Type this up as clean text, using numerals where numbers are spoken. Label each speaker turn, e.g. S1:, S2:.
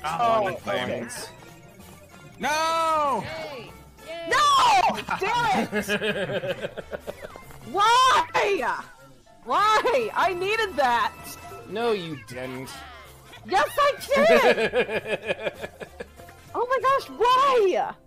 S1: Oh,
S2: okay.
S1: No!
S3: Yay! Yay!
S2: No! Damn it! Why? Why? I needed that!
S4: No, you didn't.
S2: Yes, I did! Oh my gosh, why?